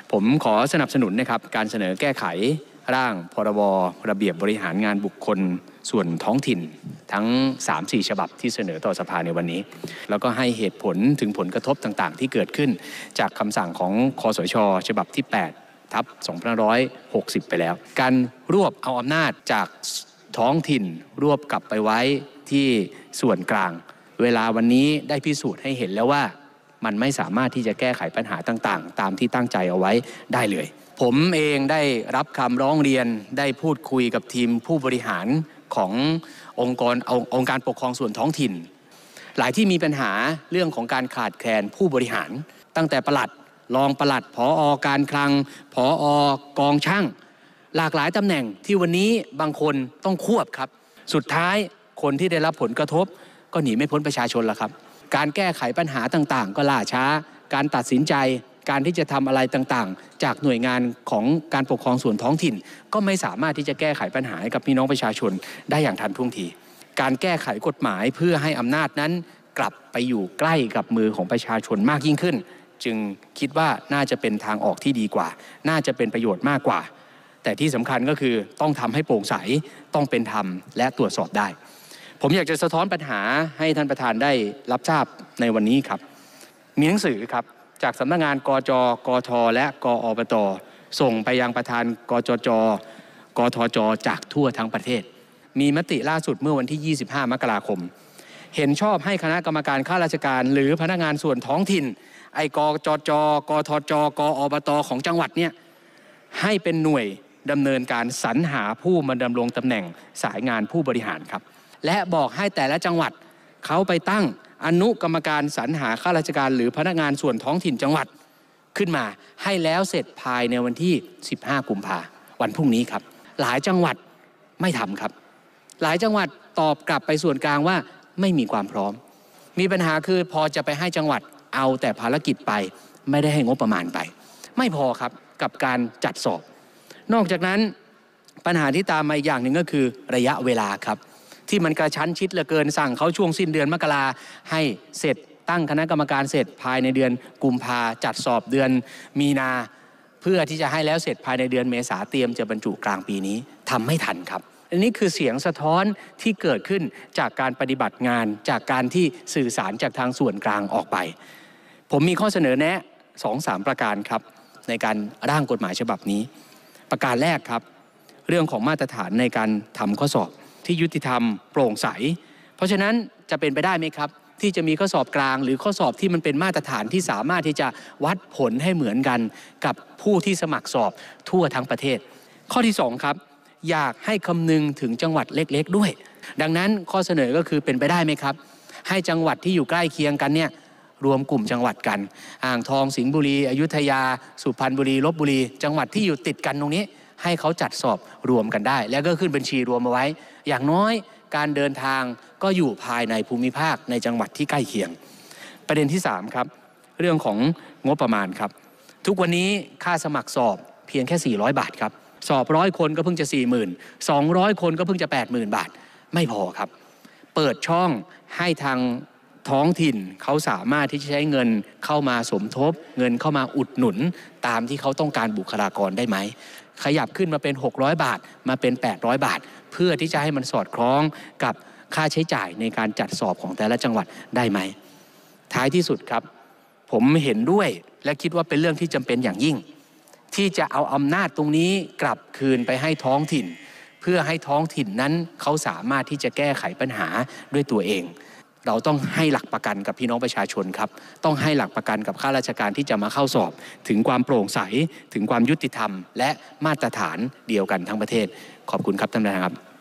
ผมขอสนับสนุนนะครับการเสนอแก้ไขร่างพรบระเบียบบริหารงานบุคคลส่วนท้องถิ่นทั้ง 3-4 ฉบับที่เสนอต่อสภาในวันนี้แล้วก็ให้เหตุผลถึงผลกระทบต่างๆที่เกิดขึ้นจากคำสั่งของคสช.ฉบับที่ 8/2560 ไปแล้วการรวบเอาอำนาจจากท้องถิ่นรวบกลับไปไว้ที่ส่วนกลางเวลาวันนี้ได้พิสูจน์ให้เห็นแล้วว่ามันไม่สามารถที่จะแก้ไขปัญหาต่างๆตามที่ตั้งใจเอาไว้ได้เลยผมเองได้รับคำร้องเรียนได้พูดคุยกับทีมผู้บริหารขององค์การปกครองส่วนท้องถิ่นหลายที่มีปัญหาเรื่องของการขาดแคลนผู้บริหารตั้งแต่ปลัดรองปลัดผอ.การคลังผอ.กองช่างหลากหลายตำแหน่งที่วันนี้บางคนต้องควบครับสุดท้ายคนที่ได้รับผลกระทบก็หนีไม่พ้นประชาชนละครับการแก้ไขปัญหาต่างๆก็ล่าช้าการตัดสินใจการที่จะทำอะไรต่างๆจากหน่วยงานของการปกครองส่วนท้องถิ่นก็ไม่สามารถที่จะแก้ไขปัญหาให้กับพี่น้องประชาชนได้อย่างทันท่วงทีการแก้ไขกฎหมายเพื่อให้อำนาจนั้นกลับไปอยู่ใกล้กับมือของประชาชนมากยิ่งขึ้นจึงคิดว่าน่าจะเป็นทางออกที่ดีกว่าน่าจะเป็นประโยชน์มากกว่าแต่ที่สำคัญก็คือต้องทำให้โปร่งใสต้องเป็นธรรมและตรวจสอบได้ผมอยากจะสะท้อนปัญหาให้ท่านประธานได้รับทราบในวันนี้ครับมีหนังสือครับจากสำนักงานกจ.กท.และกอปต.ส่งไปยังประธานกจจ.กทจ.จากทั่วทั้งประเทศมีมติล่าสุดเมื่อวันที่ 25 มกราคมเห็นชอบให้คณะกรรมการข้าราชการหรือพนักงานส่วนท้องถิ่นไอกจจ.กทจ.กอปต.ของจังหวัดเนี่ยให้เป็นหน่วยดำเนินการสรรหาผู้มาดำรงตำแหน่งสายงานผู้บริหารครับและบอกให้แต่ละจังหวัดเขาไปตั้งอนุกรรมการสรรหาข้าราชการหรือพนักงานส่วนท้องถิ่นจังหวัดขึ้นมาให้แล้วเสร็จภายในวันที่ 15 กุมภาพันธ์วันพรุ่งนี้ครับหลายจังหวัดไม่ทำครับหลายจังหวัดตอบกลับไปส่วนกลางว่าไม่มีความพร้อมมีปัญหาคือพอจะไปให้จังหวัดเอาแต่ภารกิจไปไม่ได้ให้งบประมาณไปไม่พอครับกับการจัดสอบนอกจากนั้นปัญหาที่ตามมาอีกอย่างหนึ่งก็คือระยะเวลาครับที่มันกระชั้นชิดเหลือเกินสั่งเขาช่วงสิ้นเดือนมกราให้เสร็จตั้งคณะกรรมการเสร็จภายในเดือนกุมภาจัดสอบเดือนมีนาเพื่อที่จะให้แล้วเสร็จภายในเดือนเมษาเตรียมจะบรรจุกลางปีนี้ทำไม่ทันครับอันนี้คือเสียงสะท้อนที่เกิดขึ้นจากการปฏิบัติงานจากการที่สื่อสารจากทางส่วนกลางออกไปผมมีข้อเสนอแนะ 2-3 ประการครับในการร่างกฎหมายฉบับนี้ประการแรกครับเรื่องของมาตรฐานในการทำข้อสอบที่ยุติธรรมโปร่งใสเพราะฉะนั้นจะเป็นไปได้ไหมครับที่จะมีข้อสอบกลางหรือข้อสอบที่มันเป็นมาตรฐานที่สามารถที่จะวัดผลให้เหมือนกันกับผู้ที่สมัครสอบทั่วทั้งประเทศข้อที่2ครับอยากให้คำนึงถึงจังหวัดเล็กๆด้วยดังนั้นข้อเสนอก็คือเป็นไปได้ไหมครับให้จังหวัดที่อยู่ใกล้เคียงกันเนี่ยรวมกลุ่มจังหวัดกันอ่างทองสิงห์บุรีอยุธยาสุพรรณบุรีลพบุรีจังหวัดที่อยู่ติดกันตรงนี้ให้เขาจัดสอบรวมกันได้แล้วก็ขึ้นบัญชีรวมเอาไว้อย่างน้อยการเดินทางก็อยู่ภายในภูมิภาคในจังหวัดที่ใกล้เคียงประเด็นที่3ครับเรื่องของงบประมาณครับทุกวันนี้ค่าสมัครสอบเพียงแค่400 บาทครับสอบ100 คนก็เพิ่งจะ 40,000 200 คนก็เพิ่งจะ 80,000 บาทไม่พอครับเปิดช่องให้ทางท้องถิ่นเขาสามารถที่จะใช้เงินเข้ามาสมทบเงินเข้ามาอุดหนุนตามที่เขาต้องการบุคลากรได้ไหมขยับขึ้นมาเป็น600 บาทมาเป็น800 บาทเพื่อที่จะให้มันสอดคล้องกับค่าใช้จ่ายในการจัดสอบของแต่ละจังหวัดได้ไหมท้ายที่สุดครับผมเห็นด้วยและคิดว่าเป็นเรื่องที่จำเป็นอย่างยิ่งที่จะเอาอำนาจตรงนี้กลับคืนไปให้ท้องถิ่นเพื่อให้ท้องถิ่นนั้นเขาสามารถที่จะแก้ไขปัญหาด้วยตัวเองเราต้องให้หลักประกันกับพี่น้องประชาชนครับต้องให้หลักประกันกับข้าราชการที่จะมาเข้าสอบถึงความโปร่งใสถึงความยุติธรรมและมาตรฐานเดียวกันทั้งประเทศขอบคุณครับท่านประธานครับ